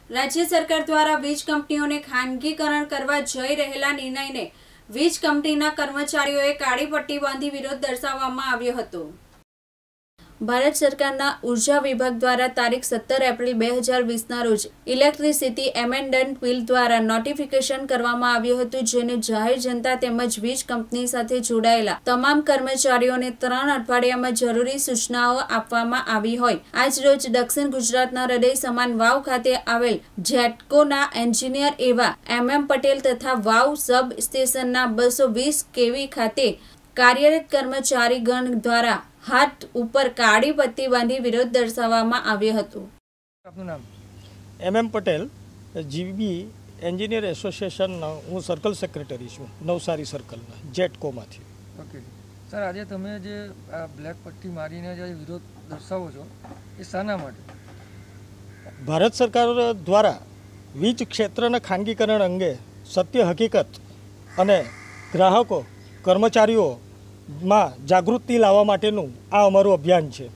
राज्य सरकार द्वारा वीज कंपनीओने खानगीकरण करवा जई रहेला निर्णयने वीज कंपनीना कर्मचारीओए काળી પટ્ટી બાંધી વિરોધ દર્શાવવામાં આવ્યો હતો। भारत सरकारना ऊर्जा विभाग द्वारा तारीख 17 एप्रिल 2020 रोज इलेक्ट्रिसिटी एमेन्डमेंट बिल द्वारा नोटिफिकेशन करवामां आव्युं हतुं, जेने जाहेर जनता तेमज वीज कंपनी साथे जोडायेला तमाम कर्मचारीओने 3 अठवाडियामां जरूरी सूचनाओ आपवामां आवी होय। आज रोज दक्षिण गुजरातना हृदय समान वाव खाते आवेल जेटकोना एन्जिनियर एवा MM पटेल तथा वाव सब स्टेशनना 220 kV खाते कार्यरत कर्मचारीगण द्वारा हाथ ऊपर काળી પટ્ટી बांधी विरोध दर्शाववामां આવ્યો હતો। आपનું नाम? MM Patel, GB engineer association हूँ सर्कल सेक्रेटरी छूँ नवसारी सर्कल जेटको मांथी। ओके सर, आज तमे जे आ ब्लेक पट्टी मारीने जे विरोध दर्शावो छो ए शाना माटे? भारत सरकार द्वारा वीज क्षेत्रना खानगीकरण अंगे सत्य हकीकत अने ग्राहकों कर्मचारीओ में जागृति लावा माटेनु आ अमारू अभियान है।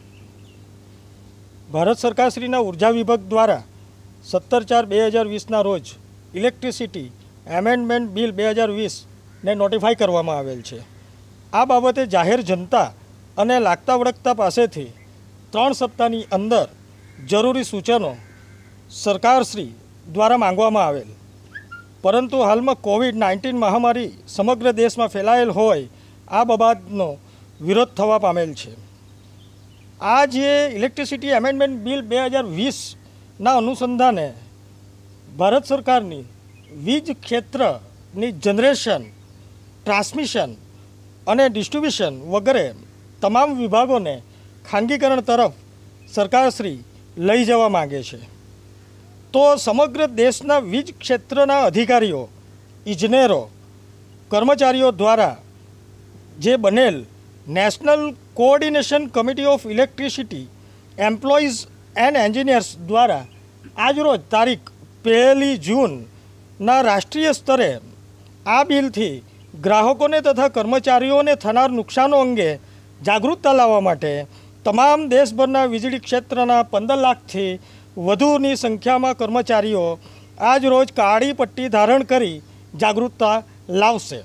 भारत सरकार श्रीना ऊर्जा विभाग द्वारा 17/4/2020 रोज इलेक्ट्रिसिटी एमेन्डमेंट बिल 2020 ने नोटिफाई करवामां आवेल छे। आ बाबते जाहेर जनता अने लागता वळगता पासेथी 3 सप्ताहनी अंदर जरूरी सूचनों सरकारश्री द्वारा मांगवामां आवेल, परंतु हाल में कोविड-19 महामारी समग्र देश में फैलायेल होय आ बाबतनो विरोध थवा पामेल छे। आज ये इलेक्ट्रिसिटी एमेन्डमेंट बिल 2020 ना अनुसंधाने भारत सरकारनी वीज क्षेत्रनी जनरेशन, ट्रांसमिशन अने डिस्ट्रीब्यूशन वगैरह तमाम विभागों ने खानगीकरण तरफ सरकारश्री लई जवा मांगे छे। तो समग्र देशना वीज क्षेत्रना अधिकारीओ, इजनेरो, कर्मचारीओ द्वारा जे बनेल national coordination committee of electricity employees and engineers द्वारा आज रोज तारीख 1 जून ना राष्ट्रीय स्तरे आ बिल थी ग्राहकों ने तथा कर्मचारीओं ने थनार नुकसानों अंगे जागरूकता लावा माटे तमाम देशभरना वीजળી क्षेत्रना 15 लाख थी वधुनी संख्या में कर्मचारीओ आज रोज काળી पट्टी धारण करी जागरूकता लावशे।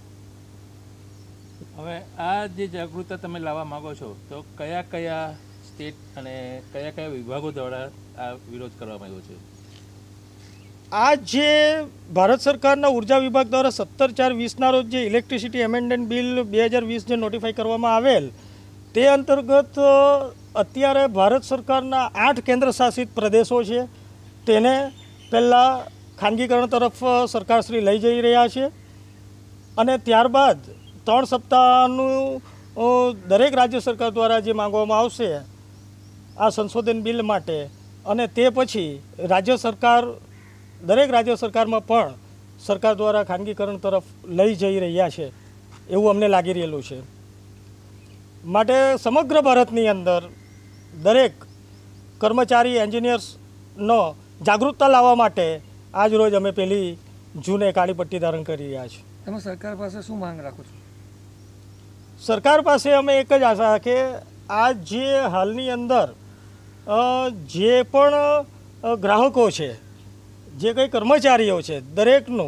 હવે આ જે જાગૃતતા તમે લાવવા માગો છો તો કયા કયા સ્ટેટ અને કયા કયા વિભાગો દ્વારા આ વિરોધ કરવામાં આવ્યો છે? आज जे भारत सरकारना ऊर्जा विभाग द्वारा 17/4/20 रोज जे इलेक्ट्रिसिटी एमेन्डमेंट बिल 2020 जे नोटिफाई करवामां आवेल ते अंतर्गत अत्यारे भारत सरकारना 8 केन्द्रशासित प्रदेशों छे तेने पहला खानगीकरण तरफ सरकारश्री लई जई रह्या छे अने त्यारबाद 3 सप्ताहनु दरेक राज्य सरकार द्वारा जे मांगवामां आवशे आ संशोधन बिल माटे अने ते पछी राज्य सरकार दरेक राज्य सरकार में पण सरकार द्वारा खानगीकरण तरफ लई जई रह्या छे एवुं अमने लागी रहेलुं छे। माटे समग्र भारतनी अंदर दरेक कर्मचारी एंजीनियर्सनो जागरूकता लाववा माटे आज रोज अमे 1 जूने काળી पट्टी धारण करी रह्या छे। તમે સરકાર પાસે શું માંગ રાખો છો? सरकार पासे अमे एक ज आशा के आज जे हालनी अंदर जे पण ग्राहकों छे, जे कई कर्मचारीओ छे दरेकनुं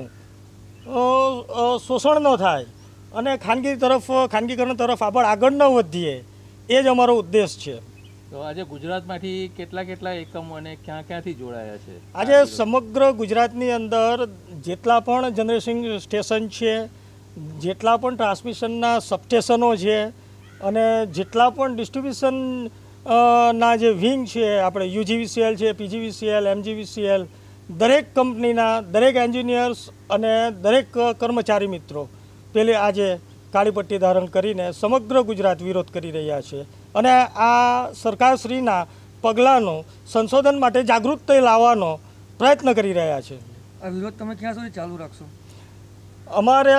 शोषण न थाय अने खानगीकरण तरफ आगळ न वधीए ए ज अमारो उद्देश छे। તો આજે ગુજરાતમાંથી કેટલા કેટલા એકમો અને ક્યાં ક્યાંથી જોડાયા છે? આજે સમગ્ર ગુજરાતની અંદર જેટલા પણ જનરેશન સ્ટેશન છે, જેટલા પણ ટ્રાન્સમિશનના સબસ્ટેશનો છે અને જેટલા પણ ડિસ્ટ્રીબ્યુશન ના જે વિંગ છે આપણે UGVCL છે, PGVCL, MGVCL દરેક કંપનીના દરેક એન્જિનિયર્સ અને દરેક કર્મચારી મિત્રો પેલે આજે કાળી પટ્ટી ધારણ કરીને સમગ્ર ગુજરાત વિરોધ કરી રહ્યા છે અને આ સરકારશ્રીના પગલાંનો સંશોધન માટે જાગૃતતા લાવવાનો પ્રયત્ન કરી રહ્યા છે। આ વિરોધ તમે ક્યાં સુધી ચાલુ રાખશો? અમારે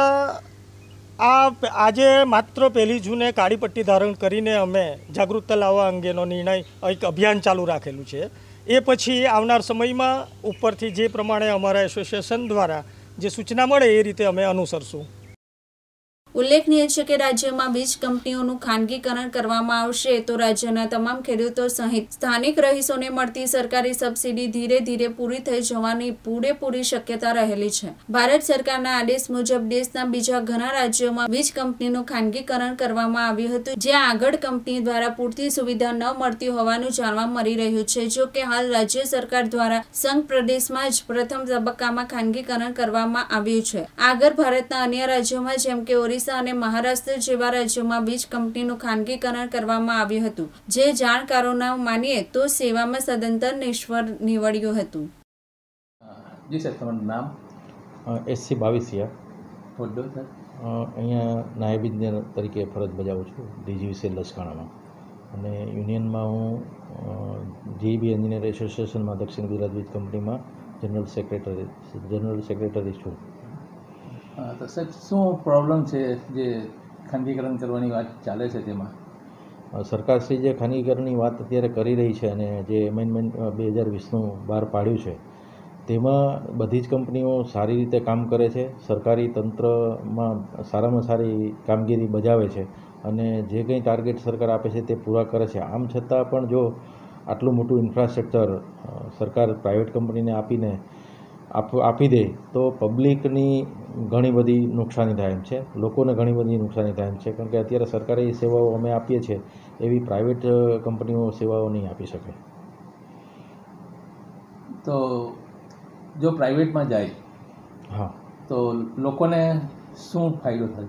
આજે मात्र 1 जूने काળી पट्टी धारण करीने अमे जागृतता लाववा अंगेनो निर्णय एक अभियान चालू राखेलुं छे। ए पछी आवनार समयमां उपरथी जे प्रमाणे अमारा एसोसिएशन द्वारा जे सूचना मळे ए रीते अमे अनुसरशुं। ઉલ્લેખનીય છે કે રાજ્યમાં વીજ કંપનીઓનું ખાનગીકરણ કરવામાં આવશે તો રાજ્યના તમામ ખેડૂતો સહિત સ્થાનિક રહીશોને મળતી સરકારી સબસિડી ધીરે ધીરે પૂરી થઈ જવાની પૂરેપૂરી શક્યતા રહેલી છે. ભારત સરકારના આદેશ મુજબ દેશના બીજા ઘણા રાજ્યોમાં વીજ કંપનીનું ખાનગીકરણ કરવામાં આવ્યું હતું, જ્યાં આગળ કંપની દ્વારા પૂરતી સુવિધા ન મળતી હોવાનું જાણવા મળી રહ્યું છે. જો કે હાલ રાજ્ય સરકાર દ્વારા સંઘ પ્રદેશમાં જ પ્રથમ તબક્કામાં ખાનગીકરણ કરવામાં આવ્યું છે. આગળ ભારતના અન્ય રાજ્યોમાં જેમ કે ઓરિસ્સા અને મહારાષ્ટ્ર જેવા રાજ્યોમાં વીજ કંપનીનું ખાનગીકરણ કરવામાં આવ્યું હતું, જે જાણકારોના માનીએ તો સેવામાં સદંતર નિષ્ફળ નીવડ્યું હતું. જી સર, તમારું નામ? SC બાવીસિયા. હોદ્દો સર? અહીંયા નાયબ ઇજનેર તરીકે ફરજ બજાવું છું DGVCL લસકાણામાં, અને યુનિયનમાં હું GEB એન્જિનિયર એસોસિએશનમાં દક્ષિણ ગુજરાત વીજ કંપનીમાં જનરલ સેક્રેટરી છું. તો સાહેબ, શું પ્રોબ્લેમ છે જે ખાનગીકરણ કરવાની વાત ચાલે છે તેમાં? સરકારશ્રી જે ખાનગીકરણની વાત અત્યારે કરી રહી છે અને જે એમેન્ડમેન્ટ 2020નું બહાર પાડ્યું છે, તેમાં બધી જ કંપનીઓ સારી રીતે કામ કરે છે, સરકારી તંત્રમાં સારામાં સારી કામગીરી બજાવે છે અને જે કંઈ ટાર્ગેટ સરકાર આપે છે તે પૂરા કરે છે. આમ છતાં પણ જો આટલું મોટું ઇન્ફ્રાસ્ટ્રક્ચર સરકાર પ્રાઇવેટ કંપનીને આપી દે તો પબ્લિકની ઘણી બધી નુકસાની થાય એમ છે, લોકોને ઘણી બધી નુકસાની થાય એમ છે. કારણ કે અત્યારે સરકારી સેવાઓ અમે આપીએ છીએ એવી પ્રાઇવેટ કંપનીઓ સેવાઓ નહીં આપી શકે. તો જો પ્રાઇવેટમાં જાય હા, તો લોકોને શું ફાયદો થાય?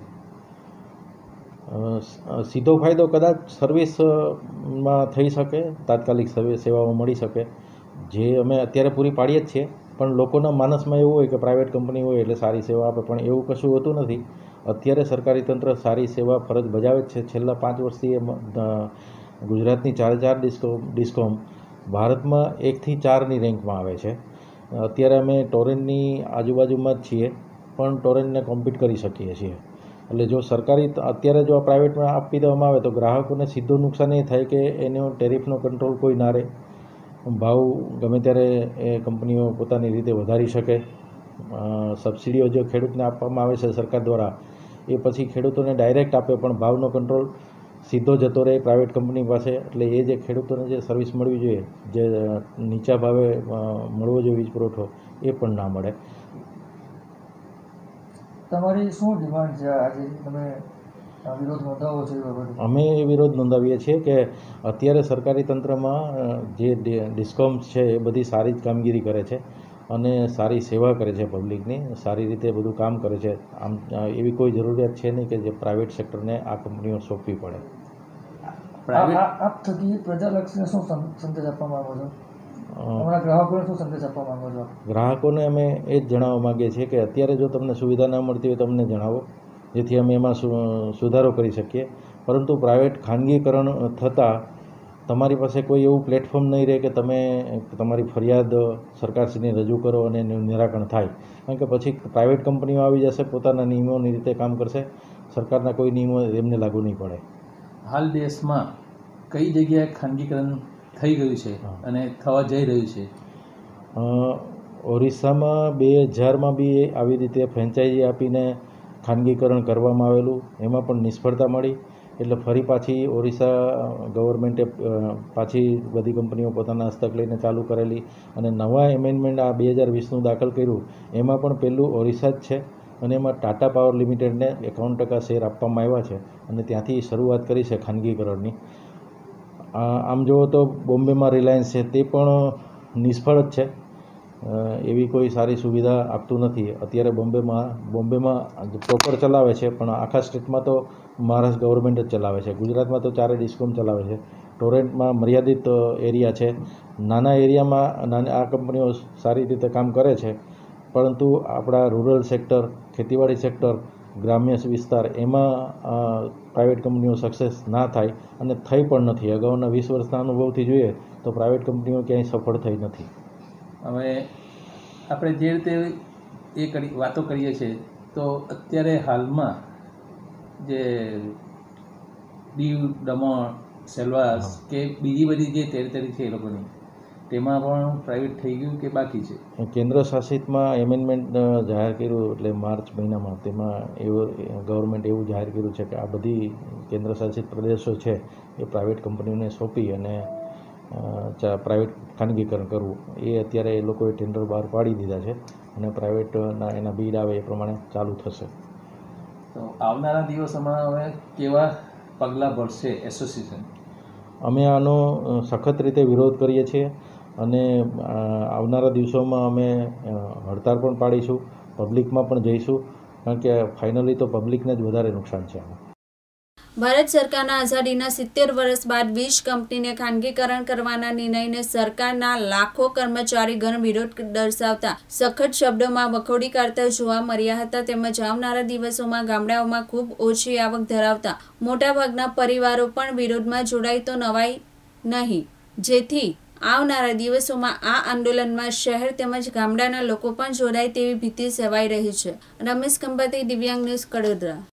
સીધો ફાયદો કદાચ સર્વિસમાં થઈ શકે, તાત્કાલિક સેવાઓ મળી શકે, જે અમે અત્યારે પૂરી પાડીએ જ છીએ. પણ લોકોના માનસમાં એવું હોય કે પ્રાઇવેટ કંપની હોય એટલે સારી સેવા આપે, પણ એવું કશું હોતું નથી. અત્યારે સરકારી તંત્ર સારી સેવા ફરજ બજાવે જ છે. છેલ્લા 5 વર્ષથી ગુજરાતની 4 ડિસ્કોમ ભારતમાં 1 થી 4ની રેન્કમાં આવે છે. અત્યારે અમે ટોરેન્ટની આજુબાજુમાં જ છીએ, પણ ટોરેન્ટને કોમ્પિટ કરી શકીએ છીએ. એટલે જો સરકારી અત્યારે જો પ્રાઇવેટમાં આપી દેવામાં આવે તો ગ્રાહકોને સીધું નુકસાન એ થાય કે એનો ટેરિફનો કંટ્રોલ કોઈ ના રહે, ભાવ ગમે ત્યારે એ કંપનીઓ પોતાની રીતે વધારી શકે. સબસિડીઓ જે ખેડૂતને આપવામાં આવે છે સરકાર દ્વારા, એ પછી ખેડૂતોને ડાયરેક્ટ આપે, પણ ભાવનો કંટ્રોલ સીધો જતો રહે પ્રાઇવેટ કંપની પાસે. એટલે એ જે ખેડૂતોને જે સર્વિસ મળવી જોઈએ, જે નીચા ભાવે મળવો જોઈએ વીજ પુરવઠો, એ પણ ના મળે. તમારી શું ડિમાન્ડ છે? આજે તમે વિરોધ નોંધાવો છો? અમે એ વિરોધ નોંધાવીએ છીએ કે અત્યારે સરકારી તંત્રમાં જે ડિસ્કોમ્સ છે એ બધી સારી જ કામગીરી કરે છે અને સારી સેવા કરે છે પબ્લિકની, સારી રીતે બધું કામ કરે છે. આમ એવી કોઈ જરૂરિયાત છે નહીં કે જે પ્રાઇવેટ સેક્ટરને આ કંપનીઓ સોંપવી પડે. આપ થકી પ્રજાલક્ષીને શું સંદેશ આપવા માંગો છો? અમારા ગ્રાહકોને શું સંદેશ આપવા માંગો છો? ગ્રાહકોને અમે એ જ જણાવવા માગીએ છીએ કે અત્યારે જો તમને સુવિધા ના મળતી હોય તો અમને જણાવો, જેથી અમે એમાં સુધારો કરી શકીએ. પરંતુ પ્રાઇવેટ ખાનગીકરણ થતાં તમારી પાસે કોઈ એવું પ્લેટફોર્મ નહીં રહે કે તમે તમારી ફરિયાદ સરકારશ્રીને રજૂ કરો અને એનું નિરાકરણ થાય. કારણ કે પછી પ્રાઇવેટ કંપનીઓ આવી જશે, પોતાના નિયમોની રીતે કામ કરશે, સરકારના કોઈ નિયમો એમને લાગુ નહીં પડે. હાલ દેશમાં કઈ જગ્યાએ ખાનગીકરણ થઈ ગયું છે અને થવા જઈ રહ્યું છે? ઓરિસ્સામાં 2000માં બી આવી રીતે ફ્રેન્ચાઇઝી આપીને ખાનગીકરણ કરવામાં આવેલું, એમાં પણ નિષ્ફળતા મળી. એટલે ફરી પાછી ઓરિસ્સા ગવર્મેન્ટે પાછી બધી કંપનીઓ પોતાના હસ્તક લઈને ચાલુ કરેલી, અને નવા એમેન્ડમેન્ટ આ 2020નું દાખલ કર્યું, એમાં પણ પહેલું ઓરિસ્સા જ છે. અને એમાં ટાટા પાવર લિમિટેડને 51% શેર આપવામાં આવ્યા છે અને ત્યાંથી શરૂઆત કરી છે ખાનગીકરણની. આમ જુઓ તો બોમ્બેમાં રિલાયન્સ છે, તે પણ નિષ્ફળ જ છે. એવી કોઈ સારી સુવિધા આપતું નથી. અત્યારે બોમ્બેમાં પ્રોપર ચલાવે છે, પણ આખા સ્ટેટમાં તો મહારાષ્ટ્ર ગવર્મેન્ટ જ ચલાવે છે. ગુજરાતમાં તો 4 ડિસ્કોમ ચલાવે છે. ટોરેન્ટમાં મર્યાદિત એરિયા છે. નાના એરિયામાં આ કંપનીઓ સારી રીતે કામ કરે છે, પરંતુ આપણા રૂરલ સેક્ટર, ખેતીવાડી સેક્ટર, ગ્રામ્ય વિસ્તાર, એમાં પ્રાઇવેટ કંપનીઓ સક્સેસ ના થાય અને થઈ પણ નથી. અગાઉના 20 વર્ષના અનુભવથી જોઈએ તો પ્રાઇવેટ કંપનીઓ ક્યાંય સફળ થઈ નથી. હવે આપણે જે રીતે વાતો કરીએ છીએ, તો અત્યારે હાલમાં જે દીવ, દમણ, સેલવાસ કે બીજી બધી જે ટેરિટરી છે એ લોકોની, તેમાં પણ પ્રાઇવેટ થઈ ગયું કે બાકી છે? કેન્દ્ર શાસિતમાં એમેન્ડમેન્ટ જાહેર કર્યું એટલે માર્ચ મહિનામાં, તેમાં ગવર્મેન્ટ એવું જાહેર કર્યું છે કે આ બધી કેન્દ્ર શાસિત પ્રદેશો છે એ પ્રાઇવેટ કંપનીઓને સોંપી અને પ્રાઇવેટ ખાનગીકરણ કરવું, એ અત્યારે એ લોકોએ ટેન્ડર બહાર પાડી દીધા છે અને પ્રાઇવેટના એના બિલ આવે એ પ્રમાણે ચાલુ થશે. તો આવનારા દિવસોમાં હવે કેવા પગલાં ભરશે એસોસિએશન? અમે આનો સખત રીતે વિરોધ કરીએ છીએ અને આવનારા દિવસોમાં અમે હડતાળ પણ પાડીશું, પબ્લિકમાં પણ જઈશું, કારણ કે ફાઇનલી તો પબ્લિકને જ વધારે નુકસાન છે. ભારત સરકારના આઝાદીના 70 વર્ષ બાદ વીજ કંપનીને ખાનગીકરણ કરવાના નિર્ણયને સરકારના લાખો કર્મચારીગણ વિરોધ દર્શાવતા સખત શબ્દોમાં વખોડી કાઢતા જોવા મળ્યા હતા. તેમજ આવનારા દિવસોમાં ગામડાઓમાં ખૂબ ઓછી આવક ધરાવતા મોટાભાગના પરિવારો પણ વિરોધમાં જોડાય તો નવાઈ નહીં, જેથી આવનારા દિવસોમાં આ આંદોલનમાં શહેર તેમજ ગામડાના લોકો પણ જોડાય તેવી ભીતિ સેવાઈ રહી છે. રમેશ ખંભાતી, દિવ્યાંગ ન્યૂઝ, કડોદરા.